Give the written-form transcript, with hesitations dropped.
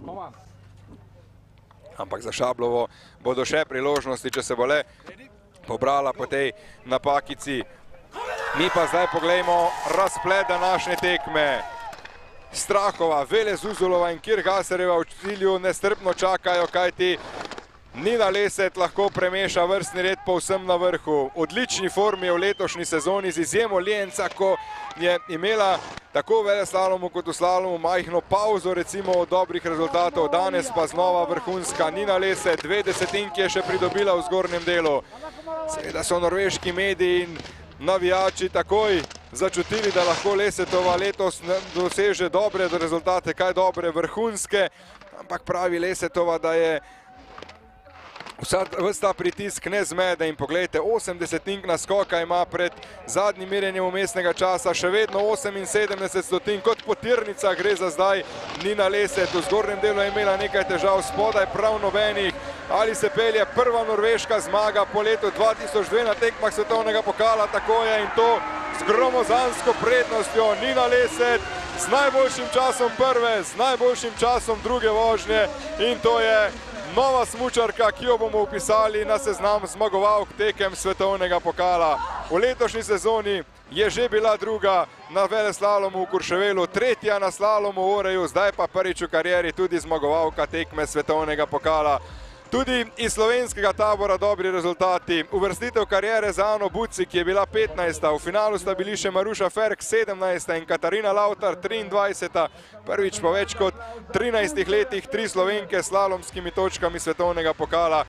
Ampak za Šablovo bodo še priložnosti, če se bo le pobrala po tej napakici. Mi pa zdaj poglejmo razplet današnje tekme. Strahova, Vele Zuzulova in Kirgaserjeva v cilju nestrpno čakajo, kajti Nina Leset lahko premeša vrstni red povsem na vrhu. Odlični form je v letošnji sezoni z izjemo Ljenca, ko je imela tako v veleslalomu kot v slalomu majhno pauzo recimo od dobrih rezultatov. Danes pa znova vrhunska Nina Leset, 2 desetinki je še pridobila v zgornjem delu. Seveda so norveški mediji in navijači takoj začutili, da lahko Lesetova letos doseže dobre rezultate, kaj dobre, vrhunske, ampak pravi Lesetova, da je ves ta pritisk ne zmede in poglejte, 8 desetink naskoka ima pred zadnjim merjenjem vmesnega časa, še vedno 78 stotink, kot potirnica gre za zdaj Nina Leset. V zgornjem delu je imela nekaj težav, spodaj prav nobenih. Ali se pelje prva norveška zmaga po letu 2002 na tekmah svetovnega pokala, tako je, in to z gromozansko prednostjo. Nina Leset z najboljšim časom prve, z najboljšim časom druge vožnje, in to je nova smučarka, ki jo bomo upisali na seznam zmagovalk tekem svetovnega pokala. V letošnji sezoni je že bila druga na veleslalomu v Courchevelu, tretja na slalomu v Oreju, zdaj pa prvič v karieri tudi zmagovalka tekme svetovnega pokala. Tudi iz slovenskega tabora dobri rezultati. Uvrstitev kariere za Ano Buci, ki je bila 15. V finalu sta bili še Maruša Ferk 17. in Katarina Lautar 23. Prvič po več kot 13 letih 3 Slovenke s slalomskimi točkami svetovnega pokala.